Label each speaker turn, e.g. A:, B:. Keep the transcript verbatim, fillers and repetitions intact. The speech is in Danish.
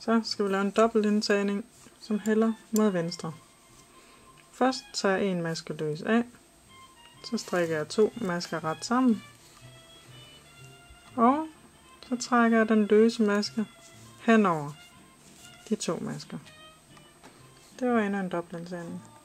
A: Så skal vi lave en dobbeltindtagning som hælder mod venstre. Først tager jeg en maske løs af, så strikker jeg to masker ret sammen, og så trækker jeg den løse maske henover de to masker. Det var endnu en dobbeltindtagning.